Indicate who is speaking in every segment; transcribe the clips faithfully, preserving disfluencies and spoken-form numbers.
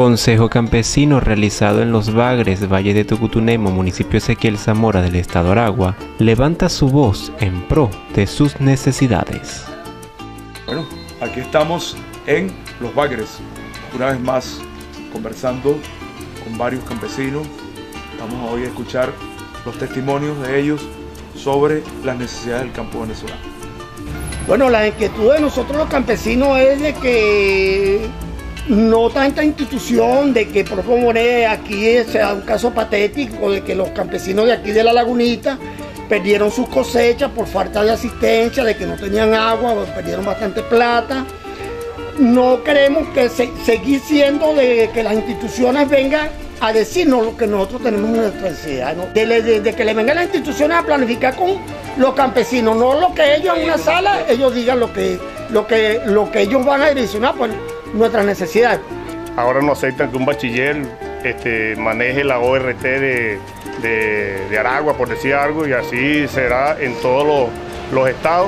Speaker 1: Consejo Campesino realizado en Los Bagres, Valle de Tucutunemo, municipio Ezequiel Zamora del estado Aragua, levanta su voz en pro de sus necesidades.
Speaker 2: Bueno, aquí estamos en Los Bagres, una vez más conversando con varios campesinos. Vamos hoy a escuchar los testimonios de ellos sobre las necesidades del campo venezolano.
Speaker 3: Bueno, la inquietud de nosotros los campesinos es de que no tanta institución, de que por ejemplo aquí sea un caso patético de que los campesinos de aquí de la Lagunita perdieron sus cosechas por falta de asistencia, de que no tenían agua, perdieron bastante plata. No queremos que se, seguir siendo de que las instituciones vengan a decirnos lo que nosotros tenemos en nuestra necesidad, ¿no? De, de, de que le vengan las instituciones a planificar con los campesinos, no lo que ellos en una sala, ellos digan lo que, lo que, lo que ellos van a direccionar por nuestras necesidades.
Speaker 4: Ahora no aceptan que un bachiller este, maneje la O R T de, de, de Aragua, por decir algo, y así será en todos los, los estados,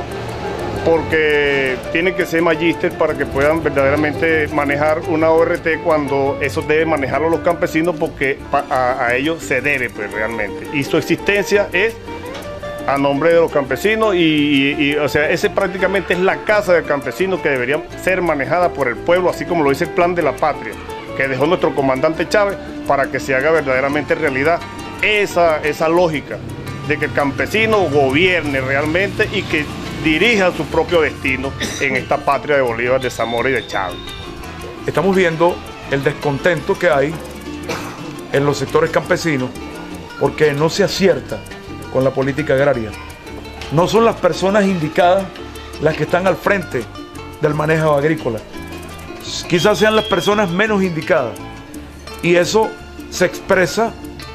Speaker 4: porque tienen que ser magíster para que puedan verdaderamente manejar una O R T cuando eso debe manejarlo los campesinos, porque a, a ellos se debe pues realmente, y su existencia es a nombre de los campesinos y, y, y o sea, ese prácticamente es la casa del campesino que debería ser manejada por el pueblo, así como lo dice el Plan de la Patria que dejó nuestro comandante Chávez, para que se haga verdaderamente realidad esa, esa lógica de que el campesino gobierne realmente y que dirija su propio destino en esta patria de Bolívar, de Zamora y de Chávez.
Speaker 2: Estamos viendo el descontento que hay en los sectores campesinos porque no se acierta con la política agraria. No son las personas indicadas las que están al frente del manejo agrícola. Quizás sean las personas menos indicadas. Y eso se expresa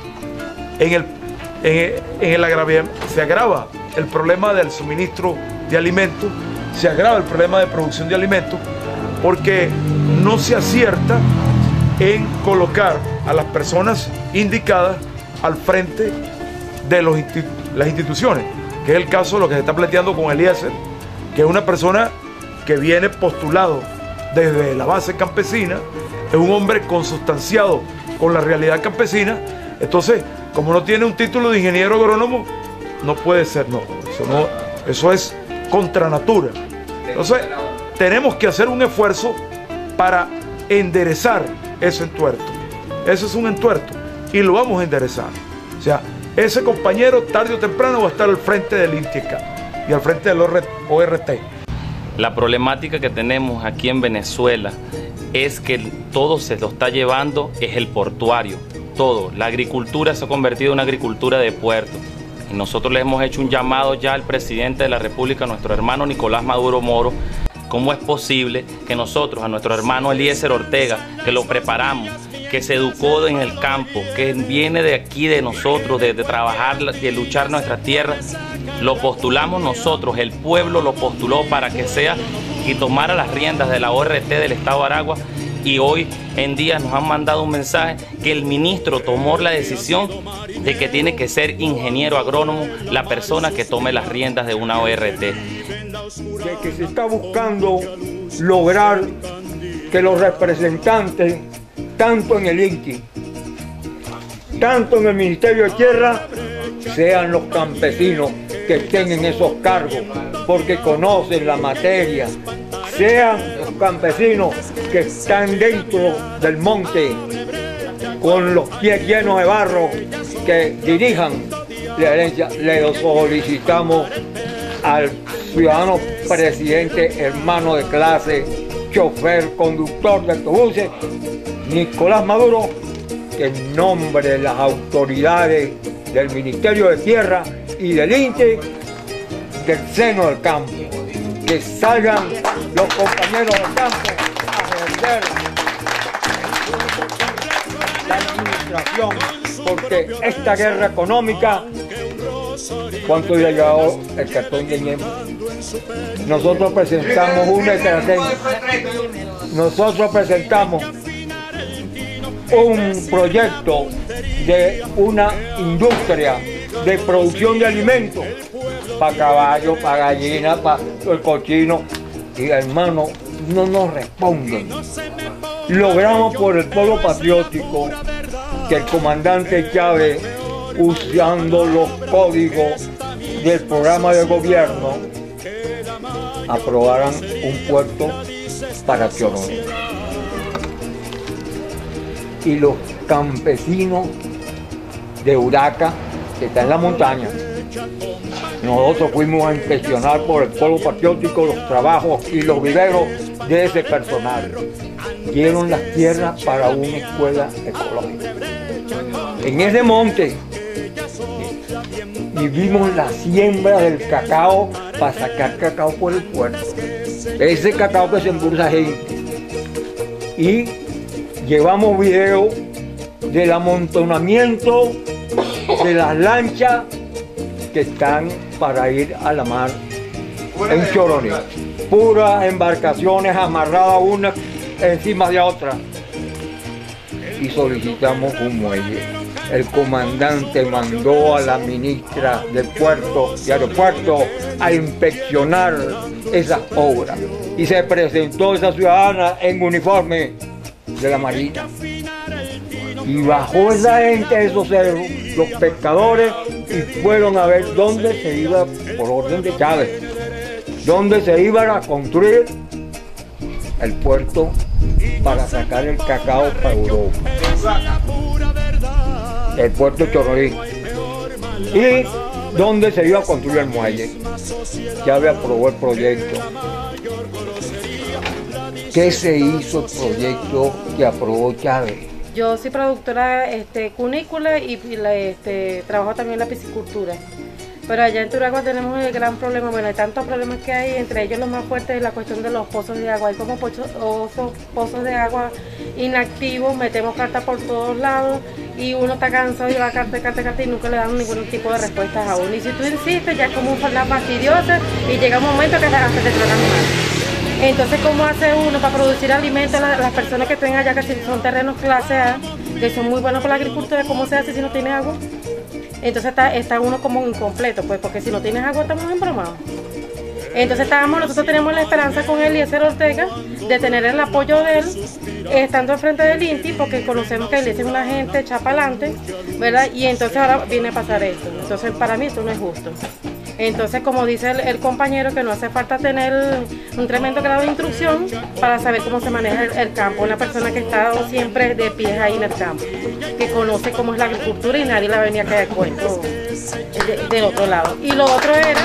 Speaker 2: en el, en, en el agraviamiento. Se agrava el problema del suministro de alimentos, se agrava el problema de producción de alimentos, porque no se acierta en colocar a las personas indicadas al frente de los institu las instituciones, que es el caso de lo que se está planteando con Eliezer, que es una persona que viene postulado desde la base campesina, es un hombre consustanciado con la realidad campesina. Entonces, como no tiene un título de ingeniero agrónomo, no puede ser, no, eso, no, eso es contra natura. Entonces, tenemos que hacer un esfuerzo para enderezar ese entuerto. Ese es un entuerto y lo vamos a enderezar. O sea, ese compañero tarde o temprano va a estar al frente del INTIECA y al frente del O R T.
Speaker 5: La problemática que tenemos aquí en Venezuela es que todo se lo está llevando, es el portuario, todo. La agricultura se ha convertido en una agricultura de puerto. Y nosotros le hemos hecho un llamado ya al presidente de la República, nuestro hermano Nicolás Maduro Moro. ¿Cómo es posible que nosotros, a nuestro hermano Eliezer Ortega, que lo preparamos, que se educó en el campo, que viene de aquí de nosotros, de, de trabajar, de luchar nuestras tierras, lo postulamos nosotros, el pueblo lo postuló para que sea y tomara las riendas de la O R T del estado de Aragua, y hoy en día nos han mandado un mensaje que el ministro tomó la decisión de que tiene que ser ingeniero agrónomo la persona que tome las riendas de una O R T.
Speaker 6: De que se está buscando lograr que los representantes, tanto en el INTI, tanto en el Ministerio de Tierra, sean los campesinos que estén en esos cargos, porque conocen la materia, sean los campesinos que están dentro del monte, con los pies llenos de barro, que dirijan la herencia. Le solicitamos al ciudadano presidente, hermano de clase, chofer, conductor de autobuses, Nicolás Maduro, que en nombre de las autoridades del Ministerio de Tierra y del INTE, del seno del campo, que salgan los compañeros del campo a ejercer la administración, porque esta guerra económica, ¿cuánto había llevado el cartón de Ñemo? Nosotros presentamos una estrategia, nosotros presentamos un proyecto de una industria de producción de alimentos para caballos, para gallinas, para el cochino, y hermano, no nos responden. logramos por el pueblo patriótico que el comandante Chávez, usando los códigos del programa de gobierno, aprobaran un puerto para Choroní. Y los campesinos de Uraca, que está en la montaña, nosotros fuimos a inspeccionar por el pueblo patriótico los trabajos y los viveros de ese personal. Dieron las tierras para una escuela ecológica. En ese monte y vimos la siembra del cacao para sacar cacao por el puerto. Ese cacao que se embursa gente. Y llevamos video del amontonamiento de las lanchas que están para ir a la mar en Choroní. Puras embarcaciones amarradas una encima de otra. Y solicitamos un muelle. El comandante mandó a la ministra del puerto y aeropuerto a inspeccionar esas obras. Y se presentó esa ciudadana en uniforme de la Marina. Y bajó esa gente a esos cerros, los pescadores, y fueron a ver dónde se iba, por orden de Chávez, dónde se iba a construir el puerto para sacar el cacao para Europa. El puerto de Choroní. Y dónde se iba a construir el muelle. Chávez aprobó el proyecto. ¿Qué se hizo el proyecto que aprobó Chávez?
Speaker 7: Yo soy productora este, cunícola y, y la, este, trabajo también en la piscicultura. Pero allá en Turagua tenemos el gran problema, bueno, hay tantos problemas que hay, entre ellos los más fuertes es la cuestión de los pozos de agua. Hay como pozos, pozos de agua inactivos, metemos cartas por todos lados y uno está cansado y va a carta, carta, carta y nunca le dan ningún tipo de respuestas a uno. Y si tú insistes ya es como una fastidiosa y llega un momento que hasta te trocan mal. Entonces, ¿cómo hace uno para producir alimentos? Las, las personas que tengan allá, que son terrenos clase A, que son muy buenos para la agricultura, ¿cómo se hace si no tiene agua? Entonces está, está uno como incompleto, pues, porque si no tienes agua estamos embromados. Entonces estábamos, nosotros tenemos la esperanza con Eliezer Ortega de tener el apoyo de él, estando al frente del INTI, porque conocemos que Eliezer es una gente chapalante, ¿verdad? Y entonces ahora viene a pasar esto. Entonces para mí esto no es justo. Entonces, como dice el, el compañero, que no hace falta tener un tremendo grado de instrucción para saber cómo se maneja el, el campo. Una persona que ha estado siempre de pies ahí en el campo, que conoce cómo es la agricultura y nadie la venía a caer cuento de, del otro lado. Y lo otro era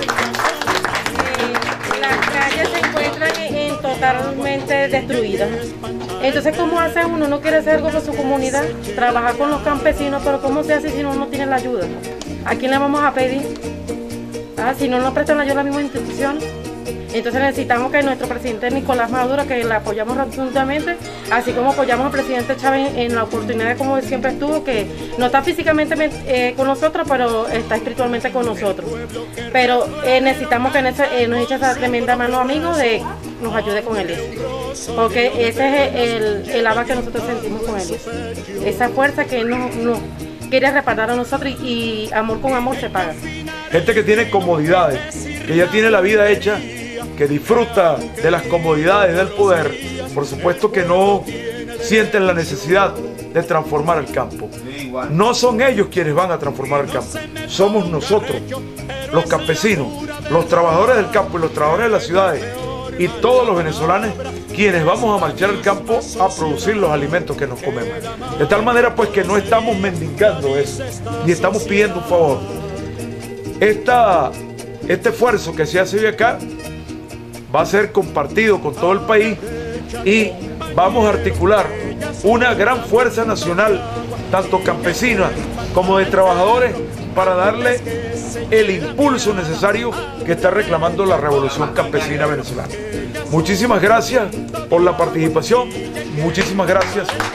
Speaker 7: que las calles se encuentran en, en totalmente destruidas. Entonces, ¿cómo hace uno? Uno quiere hacer algo por su comunidad, trabajar con los campesinos, pero ¿cómo se hace si uno no tiene la ayuda? ¿A quién le vamos a pedir? Ah, si no nos prestan la ayuda a la misma institución. Entonces necesitamos que nuestro presidente Nicolás Maduro, que le apoyamos rotundamente, así como apoyamos al presidente Chávez en la oportunidad, como siempre estuvo, que no está físicamente eh, con nosotros, pero está espiritualmente con nosotros. Pero eh, necesitamos que ese, eh, nos eche esa tremenda mano, amigos, de nos ayude con él. Porque ese es el, el ava que nosotros sentimos con él. Esa fuerza que él nos, nos quiere reparar a nosotros y, y amor con amor se paga.
Speaker 2: Gente que tiene comodidades, que ya tiene la vida hecha, que disfruta de las comodidades del poder, por supuesto que no sienten la necesidad de transformar el campo. No son ellos quienes van a transformar el campo, somos nosotros, los campesinos, los trabajadores del campo y los trabajadores de las ciudades y todos los venezolanos quienes vamos a marchar al campo a producir los alimentos que nos comemos. De tal manera pues que no estamos mendigando eso, ni estamos pidiendo un favor. Esta, este esfuerzo que se hace hoy acá va a ser compartido con todo el país y vamos a articular una gran fuerza nacional, tanto campesina como de trabajadores, para darle el impulso necesario que está reclamando la revolución campesina venezolana. Muchísimas gracias por la participación, muchísimas gracias.